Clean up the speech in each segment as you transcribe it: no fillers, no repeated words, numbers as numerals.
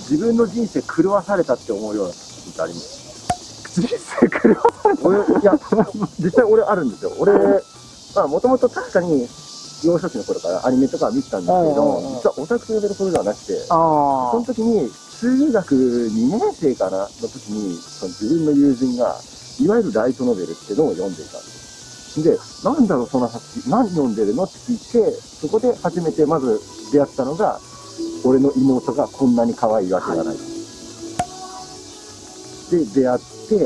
自分の人生狂わされたって思うような時ってあります？ 人生狂わされた？ いや、実際俺あるんですよ。俺、まあもともと確かに幼少期の頃からアニメとか見てたんですけど、実はオタクと呼べるほどではなくて、その時に中学2年生かなの時に、その自分の友人が、いわゆるライトノベルっていうのを読んでいたんです。で、なんだろうその話、何読んでるのって聞いて、そこで初めてまず出会ったのが、俺の妹がこんなに可愛いわけがない。で、出会って、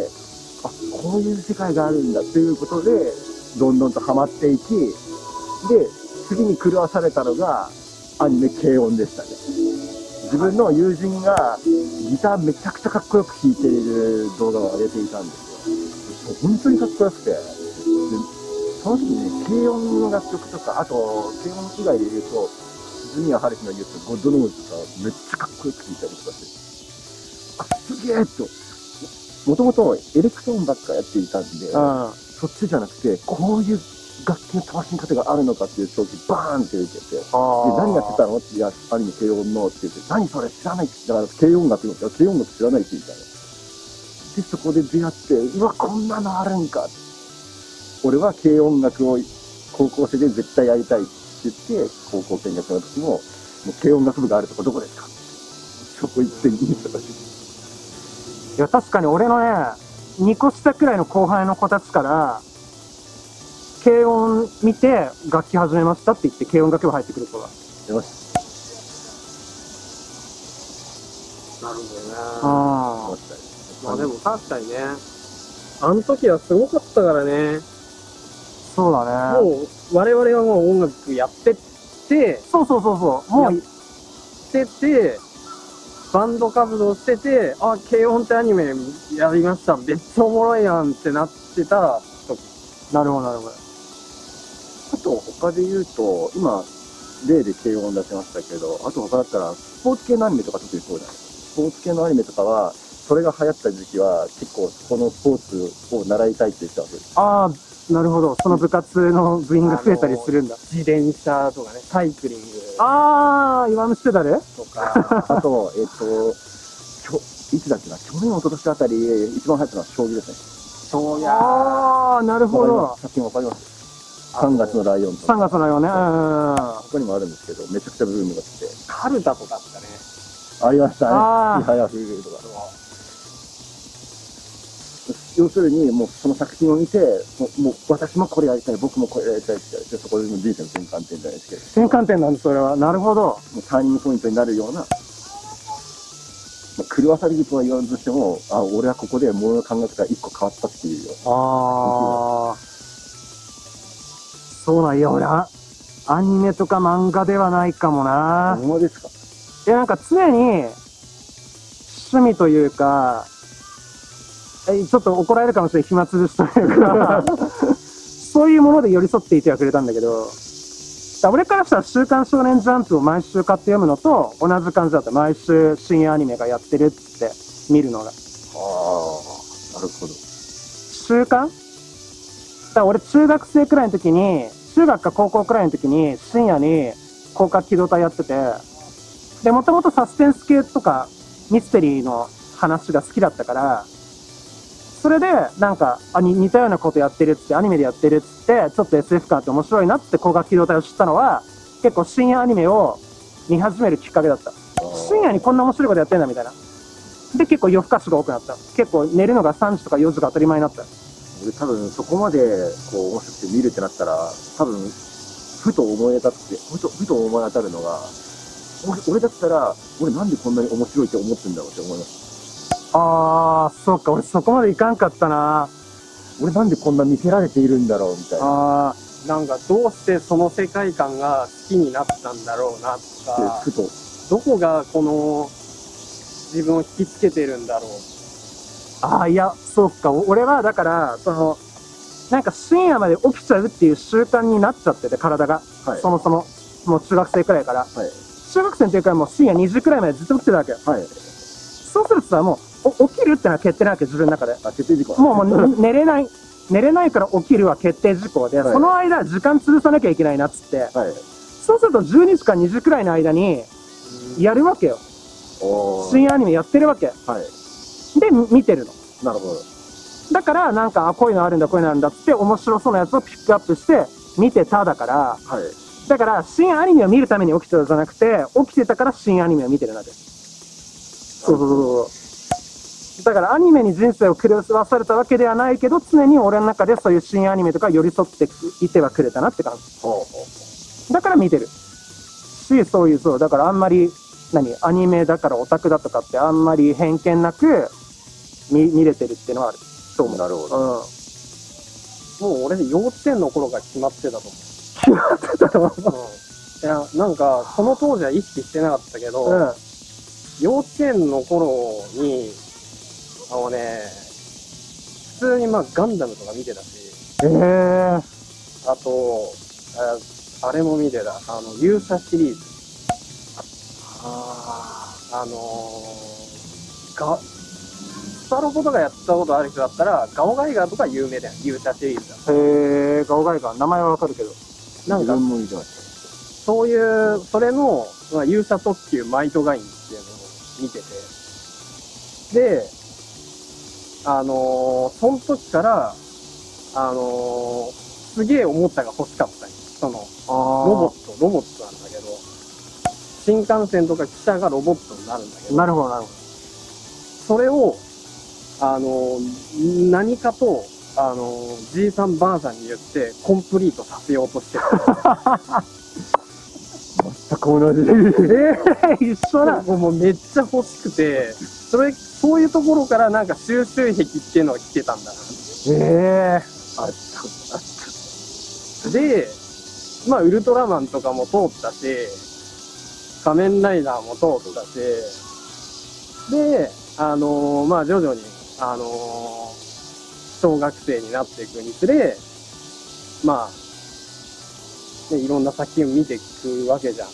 あ、こういう世界があるんだっていうことで、どんどんとハマっていき、で、次に狂わされたのが、アニメ軽音でしたね。自分の友人がギターめちゃくちゃかっこよく弾いている動画を上げていたんですよ。本当にかっこよくて。で、その時にね、軽音の楽曲とか、あと、軽音以外で言うと、ジュニア・ハリスの言うと、ゴッドノーズとか、めっちゃかっこよく弾いたりとかして、あ、すげえと。もともとエレクトーンばっかやっていたんで、そっちじゃなくて、こういう楽器の楽しみ方があるのかっていう衝撃バーンって受けて、で、何やってたのって、いや、アニメ軽音のって言って、何それ知らないって、だから軽音楽の、軽音楽知らないってみたいな。で、そこで出会って、うわ、こんなのあるんか。俺は軽音楽を高校生で絶対やりたいって言って、高校見学の時も、もう軽音楽部があるとこどこですか？そこ行ってみるとかして。 いや、確かに俺のね、2個下くらいの後輩の子たちから、軽音見て楽器始めましたって言って軽音楽部入ってくる子が。 よし。 なるほどね。 あまあでも確かにね、あの時はすごかったからね。 そうだね。 もう我々はもう音楽やってって、 そう。もうやってて、バンド活動してて、あ、軽音ってアニメやりました。めっちゃおもろいやんってなってた時。 なるほど。 あと他で言うと、今、例で軽音出しましたけど、あと他だったら、スポーツ系のアニメとか特にそうじゃないですか。スポーツ系のアニメとかは、それが流行った時期は、結構そのスポーツを習いたいって言ってたわけです。 ああ、なるほど。その部活の部員が増えたりするんだ。 自転車とかね、サイクリングああ、岩虫ペダルとか。 あと、いつだっけな、去年、一昨年あたり、一番流行ったのは将棋ですね。 そうやああ、なるほど。 作品わかります？ 3 月のライオンとか。 3月のよね。 他にもあるんですけど、めちゃくちゃブームが来て。 カルタとかあったね。 ありましたね。 あーいはやふるとか。要するに、もうその作品を見て、もう私もこれやりたい、僕もこれやりたいって言って、そこでの人生の転換点じゃないですけど。 転換点なんです、それは。なるほど。 もうターニングポイントになるような、狂わされるとは言わんとしても、あ、俺はここで物の考え方が一個変わったっていうよ。 ああ。そうなん、いや、俺は、アニメとか漫画ではないかもな。 ほんまですか？ いや、なんか常に、趣味というか、ちょっと怒られるかもしれない、暇つぶしというか、そういうもので寄り添っていてはくれたんだけど、俺からしたら週刊少年ジャンプを毎週買って読むのと同じ感じだった。毎週深夜アニメがやってるって見るのが。 ああ、なるほど。 週刊？だから俺中学生くらいの時に、中学か高校くらいの時に深夜に広角機動隊やってて、で、もともとサスペンス系とかミステリーの話が好きだったから、それでなんか似たようなことやってるっつって、アニメでやってるっつって、ちょっと SF 感あって面白いなって広角機動隊を知ったのは、結構深夜アニメを見始めるきっかけだった。深夜にこんな面白いことやってんだみたいな。で、結構夜更かしが多くなった。結構寝るのが3時とか4時が当たり前になった。 俺多分そこまでこう面白くて見るってなったら、多分ふと思い当たって、ふと思い当たるのが、俺だったら、俺なんでこんなに面白いって思ってんだろうって思います。 あー、そうか、俺そこまでいかんかったな。 俺なんでこんな見せられているんだろうみたいな。 なんかどうしてその世界観が好きになったんだろうなとか、 ふと。 どこがこの自分を引きつけてるんだろう。 いや、そうか、俺はだから、なんか深夜まで起きちゃうっていう習慣になっちゃってて、体が。 はい、 そもそも、もう中学生くらいから。 はい、 中学生の時からもう深夜2時くらいまでずっと起きてたわけよ。 はい、 そうするとさ、もう、起きるってのは決定なわけ、自分の中で。 決定事項。 もう寝れない。寝れないから起きるは決定事項で、はい、その間時間潰さなきゃいけないなっつって、はい、そうすると12時か2時くらいの間にやるわけよ。 おー深夜アニメやってるわけ。 はい。 で、見てるの。 なるほど。 だから、なんか、あ、こういうのあるんだ、こういうのあるんだって面白そうなやつをピックアップして見てただから、 はい。 だから、深夜アニメを見るために起きてたじゃなくて、起きてたから深夜アニメを見てるなで。そうそうそうそう。だからアニメに人生を狂わされたわけではないけど、常に俺の中でそういう深夜アニメとか寄り添っていてはくれたなって感じ。 ほうほう。 だから見てる。し、そういう、そう、だからあんまり、アニメだからオタクだとかってあんまり偏見なく見れてるっていうのはある。そう思う。 なるほど。 うん。 もう俺幼稚園の頃から決まってたと思う。 決まってたと思う。 いや、なんか、その当時は意識してなかったけど、 うん。 幼稚園の頃に、普通にまあガンダムとか見てたし、あと、あれも見てた、勇者シリーズ。スパロボとかやったことある人だったら、ガオガイガーとか有名だよ、勇者シリーズだ。 へえ、ガオガイガー、名前はわかるけど。 なんか、 も見てましそういう、それの、まあ、勇者特急マイトガインっていうのを見てて、で、その時から、すげえおもちゃが欲しかったんよ。その、ロボットなんだけど、新幹線とか汽車がロボットになるんだけど、 なるほど、なるほそれを、何かと、じいさんばあさんに言ってコンプリートさせようとしてる。 全く同じ。 一緒だ。 もうめっちゃ欲しくて、そういうところからなんか収集癖っていうのが来てたんだな。 あった。 で、まあウルトラマンとかも通ったし、仮面ライダーも通ったし、で、まあ徐々に、小学生になっていくにつれ、まあ、ね、いろんな作品を見ていくわけじゃん。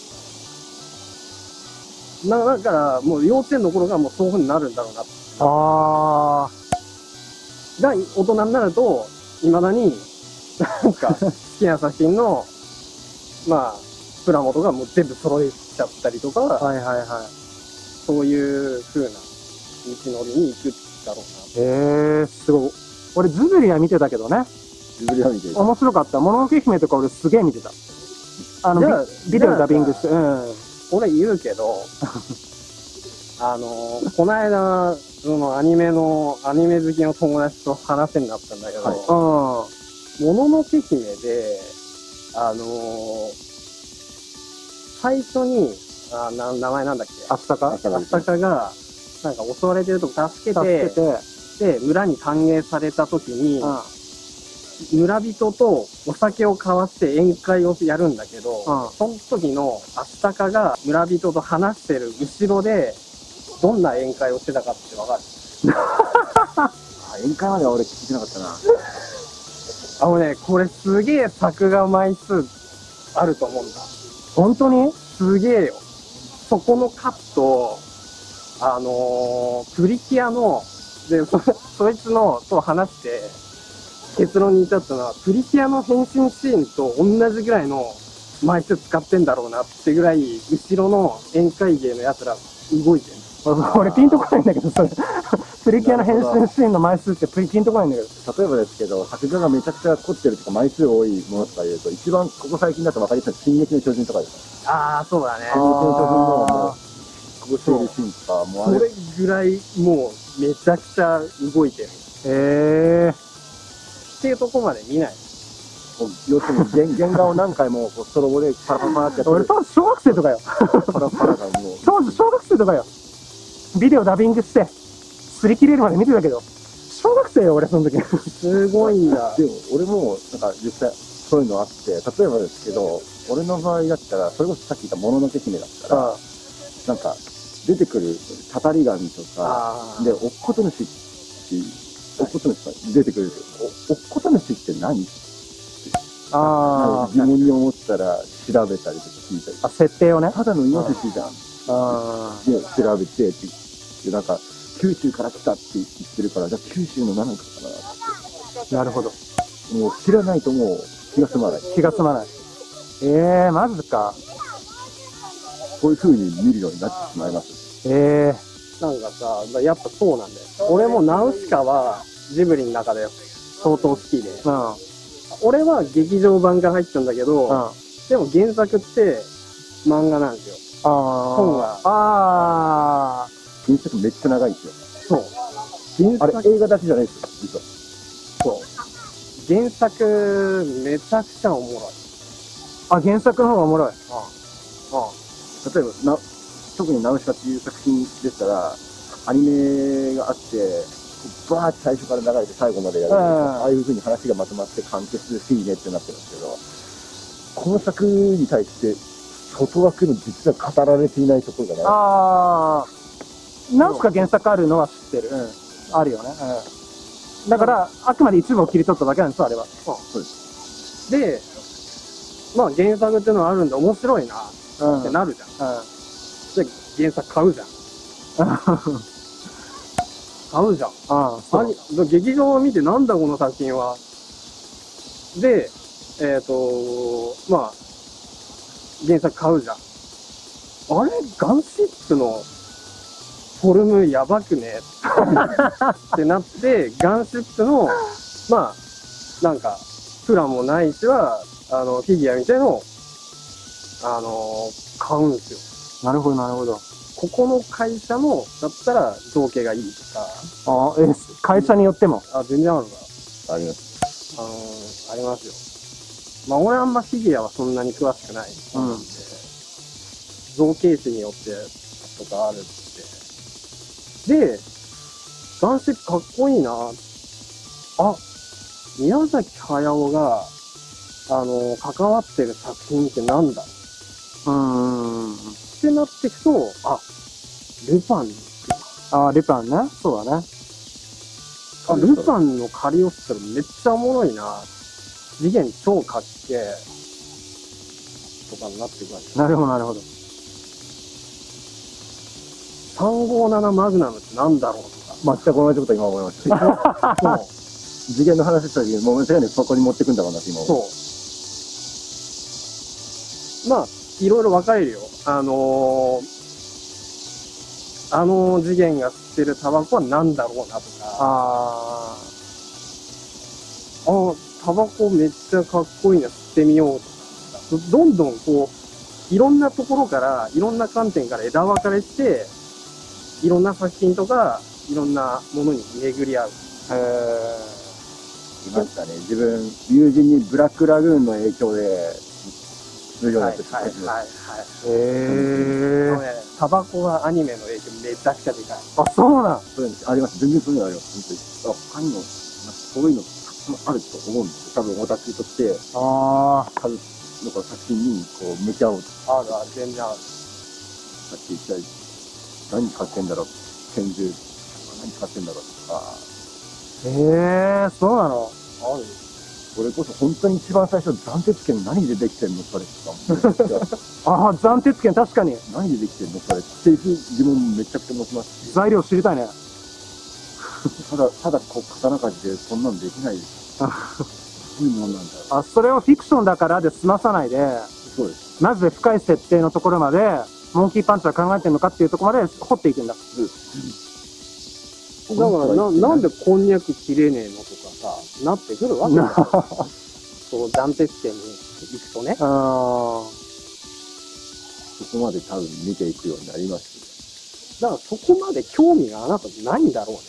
だから、もう幼稚園の頃がもうそういう風になるんだろうな。 あが、大人になると、未だに、なんか、好きな作品の、まあ、プラモとかもう全部揃えちゃったりとか、 はいはいはい。 そういう風な道のりに行くだろうな。 すごい。俺、ズブリは見てたけどね。 ジブリは見てる。 面白かった。もののけ姫とか俺すげえ見てた。ビデオダビングして。うん。 俺言うけど、この間、そのアニメ好きの友達と話になったんだけど、 はいもののけ姫で、最初に、名前なんだっけ、 あったかアスタカが、なんか襲われてるとこ助けて、 助けて、 で、村に歓迎された時に、村人とお酒を交わして宴会をやるんだけど、その時のアスタカが村人と話してる後ろで、どんな宴会をしてたかってわかる？ 宴会までは俺聞いてなかったな。 これすげえ作画枚数あると思うんだ。 本当にすげえよ。そこのカット、プリキュアの、で、そいつのと話して、結論に至ったのは、プリキュアの変身シーンと同じぐらいの枚数使ってんだろうなってぐらい、後ろの宴会芸のやつら動いてる。 俺ピンとこないんだけど、それ。プリキュアの変身シーンの枚数ってピンとこないんだけど。 例えばですけど、作画がめちゃくちゃ凝ってるとか枚数多いものとか言うと、一番ここ最近だと分かりやすい進撃の巨人とかですか？ ああ、そうだね。 進撃の巨人のもう、ここ整理シーンとか、もうあれ、 それぐらいもうめちゃくちゃ動いてる。っていうとこまで見ない。 要するに原画を何回もこうストロボでパラパラパラってやって俺当時小学生とかよ。 パラパラがもう、 当時小学生とかよ。ビデオダビングして、擦り切れるまで見てたけど、小学生よ、俺その時。 すごいんだ。 でも俺もなんか実際そういうのあって、例えばですけど、俺の場合だったら、それこそさっき言ったもののけ姫だったら、なんか出てくるたたり神とか、で、おっこと主っていう、おっこと主が出てくる。おっこと主って何？疑問に思ったら調べたりとか聞いたり。 設定をね。 ただのイノシシじゃん。で、調べてってで、なんか、九州から来たって言ってるから、じゃあ九州の何かかなって。 なるほど。 もう知らないともう気が済まない。 気が済まない。マジか。 こういう風に見るようになってしまいます。 えなんかさ、やっぱそうなんだよ。俺もナウシカはジブリの中で相当好きで。 うん。 俺は劇場版から入ったんだけど、でも原作って漫画なんですよ。本は。 原作めっちゃ長いんですよ。 そう。原作あれ、映画だけじゃないですよ、実は。 そう。原作めちゃくちゃおもろい。 原作の方がおもろい。 例えば、特にナウシカっていう作品でしたら、アニメがあって、バーって最初から流れて最後までやる、ああいう風に話がまとまって完結していいねってなってるんですけど、この作に対して外枠の実は語られていないところがない。 ナウシカ原作あるのは知ってる。あるよね。だから、あくまで一部を切り取っただけなんですよ、あれは。 そうです。 で、まあ原作っていうのはあるんで面白いなってなるじゃん。で、原作買うじゃん。買うじゃん。劇場を見てなんだこの作品は。で、まあ、原作買うじゃん。あれガンシップのフォルムやばくねってなって、ガンシップの、まあ、なんか、プラもないしは、フィギュアみたいのを、買うんですよ。 なるほど、なるほど。 ここの会社の、だったら造形がいいとか。 会社によっても。 全然あるか。 あります。 ありますよ。まあ、俺あんまフィギュアはそんなに詳しくない。造形師によってとかあるって。で、ガンシップかっこいいな。宮崎駿が、関わってる作品ってなんだってなっていくと、ルパン。 ルパンね。そうだね。 ルパンの借りをしたらめっちゃおもろいな。次元超かっけえ。とかになってくるわけ。 なるほど、なるほど。 357マグナムってなんだろうとか。 全く同じこと今思いました。次元の話した時に、もう間違いなくそこに持ってくんだろうなって今思う。 まあ、いろいろ分かれるよ。次元が吸ってるタバコは何だろうなとか。タバコめっちゃかっこいいな、吸ってみようとか。どんどんこう、いろんなところから、いろんな観点から枝分かれして、いろんな作品とか、いろんなものに巡り合う。 いましたね。自分、友人にブラックラグーンの影響で、するようになってタバコはアニメの影響めちゃくちゃでかい。 そうなん。 あります。全然そういうのあります。本当に。他にも、そういうのたくさんあると思うんですよ。多分、オタクとして、数の作品にこう向き合おうと。 全然ある。 だって一体、何使ってんだろう。拳銃、何使ってんだろうとか。 そうなの。 それこそ本当に一番最初、斬鉄剣何でできてんのそれとか。 斬鉄剣確かに。 何でできてんのそれっていう疑問めちゃくちゃ持ちますし。 材料知りたいね。 ただこう刀鍛冶でそんなんできないです。そういうもんなんだ。 それをフィクションだからで済まさないで、 そうです。 なぜ深い設定のところまで、モンキーパンチは考えてるのかっていうところまで掘っていくんだ。 だからなんでこんにゃく切れねえのとかさ、なってくるわけだよ。そう斬鉄剣に行くとね。 そこまで多分見ていくようになります。 だからそこまで興味があなたないんだろうね。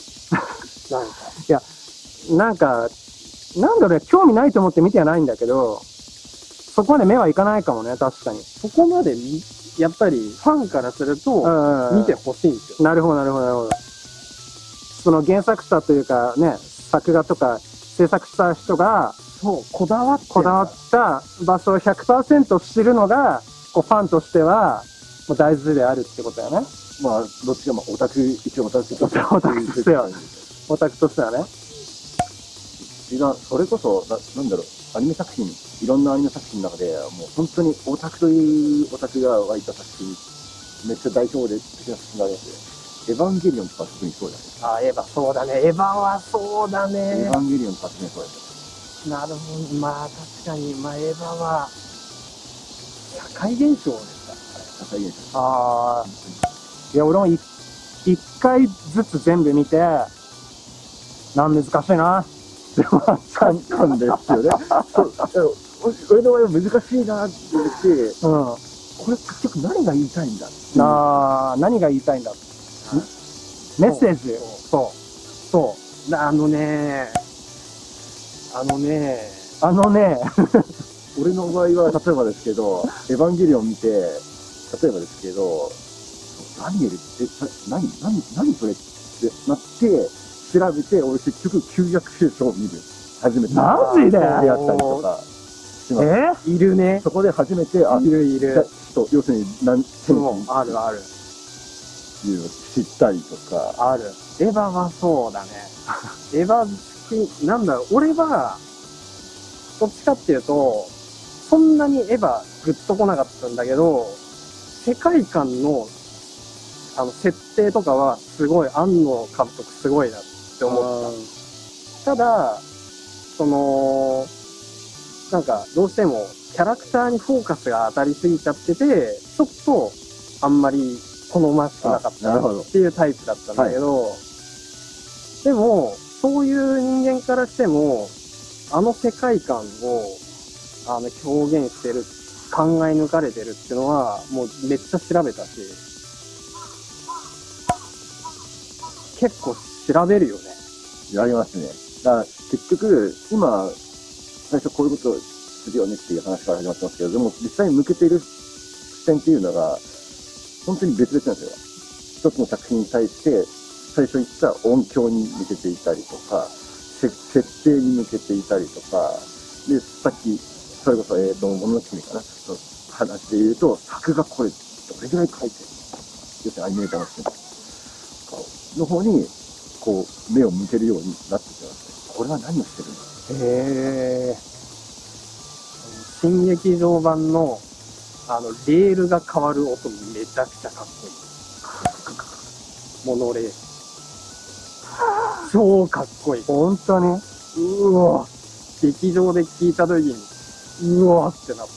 なんだろう、興味ないと思って見てはないんだけど、そこまで目はいかないかもね、確かに。 そこまでやっぱりファンからすると見てほしいんですよ。 なるほど、なるほど、なるほど。その原作者というかね、作画とか制作した人が、こだわった場所を 100% 知るのが、ファンとしては、もう大事であるってことだよね。 まあ、どっちか、オタクとしては。 オタクとしてはね。 それこそ、なんだろう、アニメ作品、いろんなアニメ作品の中で、もう本当にオタクというオタクが湧いた作品、めっちゃ代表的な作品がありますよ。エヴァンゲリオンとか特にそうだね。 エヴァ、そうだね。エヴァはそうだね。 エヴァンゲリオンとか特にそうです。 なるほど。まあ確かに、エヴァは、社会現象ですか社会現象。 エいや、俺も一回ずつ全部見て、難しいな。でも、 簡単ですよね。俺の場合は難しいなって言って、これ結局何が言いたいんだっていう。 何が言いたいんだ。メッセージ。そう。 あのね俺の場合は、例えばですけど、エヴァンゲリオン見て、例えばですけど、何それってなって、調べて、俺結局旧約聖書を見る。初めて。 マジで出会ったりとかします。 いるね。 そこで初めて、 いる。 要するに何天気ある。 いうのを知ったりとか。 ある。エヴァはそうだね。エヴァ好き、なんだろう、俺は、どっちかっていうと、そんなにエヴァグッとこなかったんだけど、世界観の、設定とかはすごい、庵野監督すごいなって思った。ただ、なんか、どうしても、キャラクターにフォーカスが当たりすぎちゃってて、ちょっと、あんまり好ましくなかったっていうタイプだったんだけど、でも、そういう人間からしても、あの世界観を、表現してる、考え抜かれてるっていうのは、もうめっちゃ調べたし、結構調べるよね。 やりますね。だから結局、今、最初こういうことするよねっていう話から始まってますけど、でも実際に向けている視点っていうのが、本当に別々なんですよ。一つの作品に対して、最初言った音響に向けていたりとか、設定に向けていたりとか、で、さっき、それこそ、もののけ姫かな、話で言うと、作画これ、どれぐらい書いてるの？要するにアニメーターの人の方に、こう、目を向けるようになってきますね。これは何をしてるの？ 新劇場版の、レールが変わる音めちゃくちゃかっこいい。モノレール。超かっこいい。 本当に？ うわ。劇場で聞いた時に、うわってなった。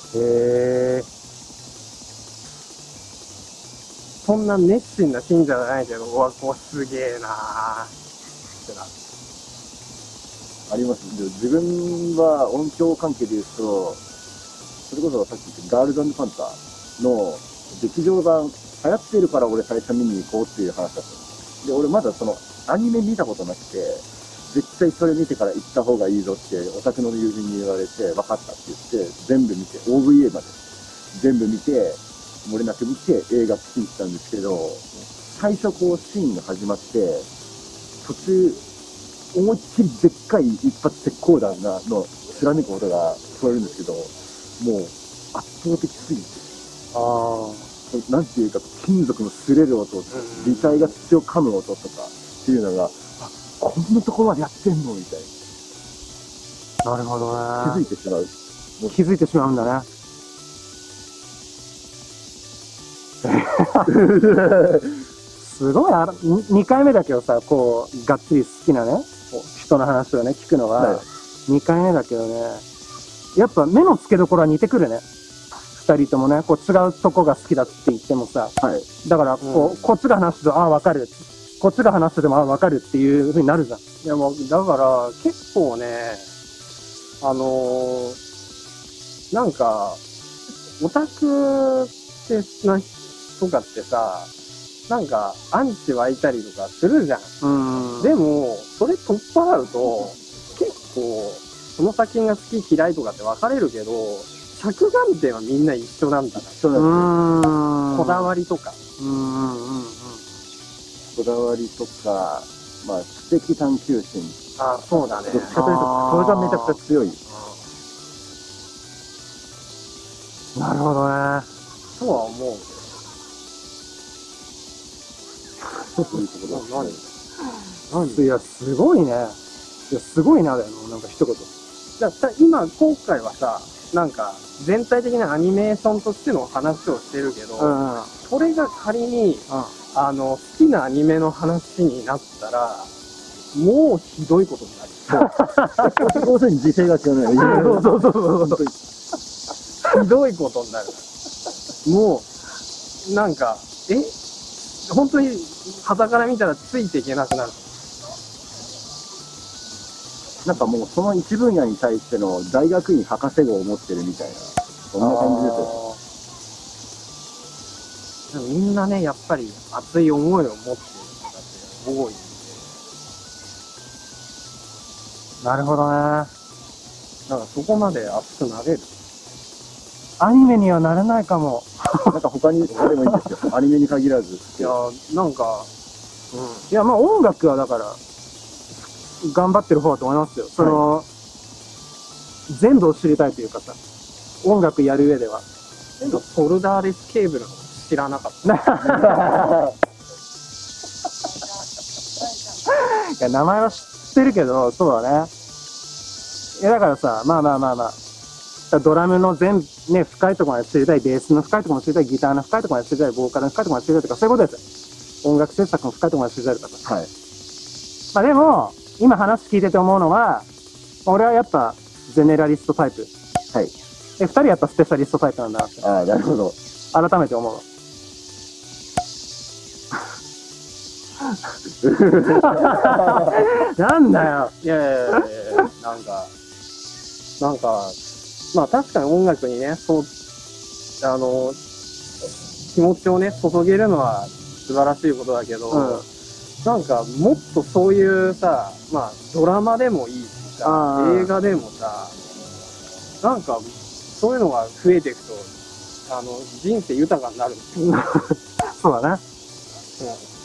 そんな熱心な信者じゃないけど、うわ、こうすげえなーってなる。 あります。自分は音響関係で言うと、それこそさっき言ったガールズ&パンターの劇場版流行ってるから俺最初見に行こうっていう話だったんです。で、俺まだそのアニメ見たことなくて、絶対それ見てから行った方がいいぞってオタクの友人に言われて、分かったって言って、全部見て、OVA まで全部見て、漏れなく見て映画好きにしたんですけど、最初こうシーンが始まって、途中、思いっきりでっかい一発鉄鋼弾の貫く音が聞こえるんですけど、もう圧倒的すぎて、なんていうか金属の擦れる音とか、微体が土を噛む音とかっていうのが、こんなところまでやってんのみたいな。 なるほどね。 気づいてしまう。 気づいてしまうんだね。すごい2回目だけどさ、こう、がっつり好きなね、人の話をね、聞くのは、2回目だけどね、やっぱ目の付けどころは似てくるね。2人ともね、こう違うとこが好きだって言ってもさ、だからこっちが話すと、ああ、わかる。こっちが話してても、ああ、わかるっていう風になるじゃん。いや、もう、だから、結構ね、なんか、オタクってな人とかってさ、なんか、アンチ湧いたりとかするじゃん。でも、それ取っ払うと、結構、その作品が好き嫌いとかって分かれるけど、着眼点はみんな一緒なんだな。こだわりとか。 こだわりとか、まあ、知的探求心。 ああ、そうだね。 どっちかというと、それがめちゃくちゃ強い。 なるほどね。 とは思う。 そういうところ。 いや、すごいね。いや、すごいな、だよ。なんか一言。 今回はさ、なんか、全体的なアニメーションとしての話をしてるけど、それが仮に、好きなアニメの話になったら、もうひどいことになる。 要するに時勢が違うね。 ひどいことになる。もう、なんか、 本当に傍から見たらついていけなくなる。 なんかもうその一分野に対しての大学院博士号を持ってるみたいな、そんな感じですよ。 でもみんなね、やっぱり熱い思いを持ってる方って多いんで。 なるほどね。 なんかそこまで熱くなれる。 アニメにはなれないかも。 なんか他でもいいですよ。アニメに限らず。 いや、なんか、 いや、まあ音楽はだから、頑張ってる方だと思いますよ。その、全部を知りたいというかさ、音楽やる上では。 ソルダーレスケーブルの知らなかった。 いや、名前は知ってるけど、そうだね。いや、だからさ、まあ。ドラムのね、深いところまで知りたい、ベースの深いところまで知りたい、ギターの深いところまで知りたい、ボーカルの深いところまで知りたいとか、そういうことですよ。音楽制作の深いところまで知りたいとかさ。 はい。 まあでも、今話聞いてて思うのは、俺はやっぱ、ゼネラリストタイプ。 はい。 二人やっぱスペシャリストタイプなんだなって。 ああ、なるほど。 改めて思う。なんだよ。 いやなんか、まあ確かに音楽にね、気持ちをね、注げるのは素晴らしいことだけど、なんかもっとそういうさ、まあドラマでもいいしさ、映画でもさ、なんかそういうのが増えていくと、人生豊かになる。 そうだね。